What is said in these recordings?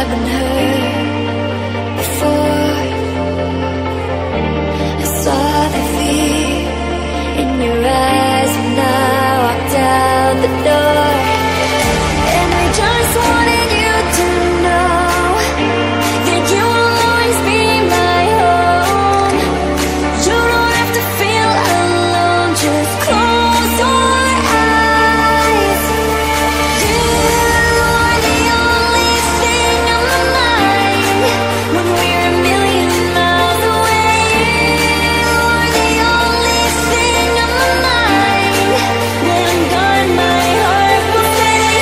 haven't heard before. I saw the fear in your eyes when I walked out the door. And I just wanted you to know that you will always be my home. You don't have to feel alone, just close your eyes. You are the only thing on my mind when we're a million miles away. You are the only thing on my mind. When I'm gone, my heart will say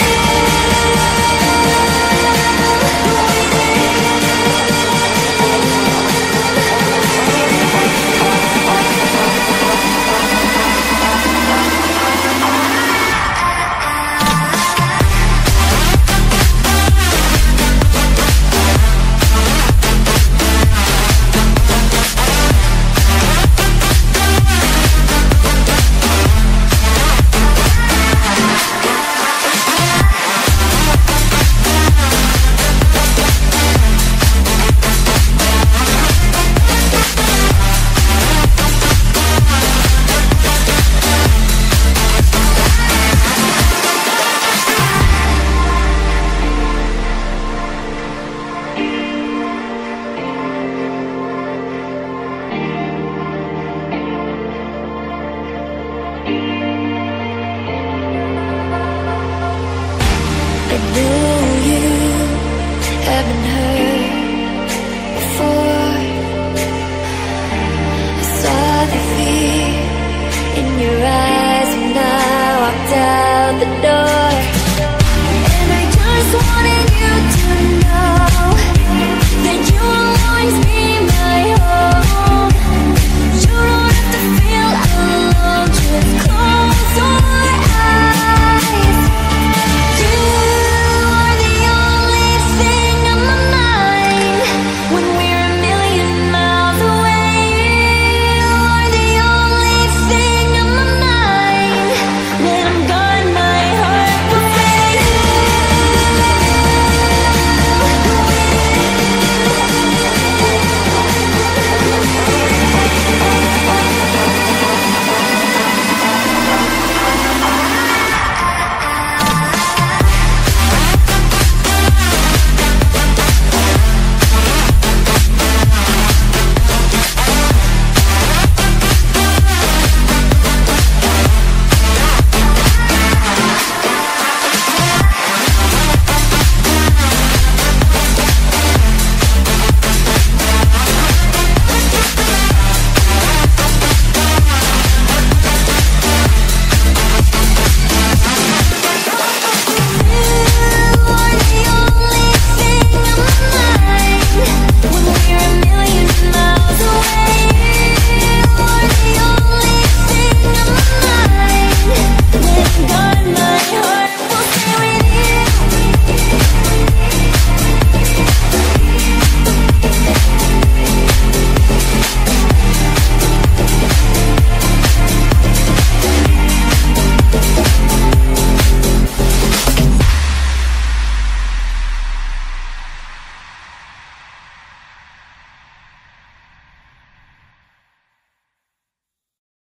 I know you haven't heard before. I saw the fear in your eyes when I walked out the door. And I just wanted you